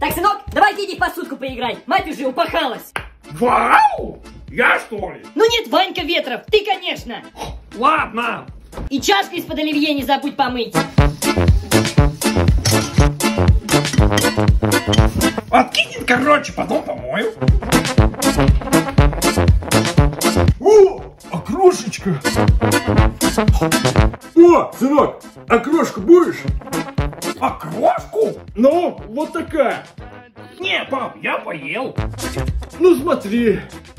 Так, сынок, давайте иди в посудку поиграй. Мать уже упахалась. Вау! Я что ли? Ну нет, Ванька Ветров, ты, конечно. Ладно. И чашку из-под оливье не забудь помыть. Откинет, короче, потом помою. О, окрошечка. О, сынок, окрошку будешь? Окрошку? Ну, вот такая. Не, пап, я поел. Ну смотри,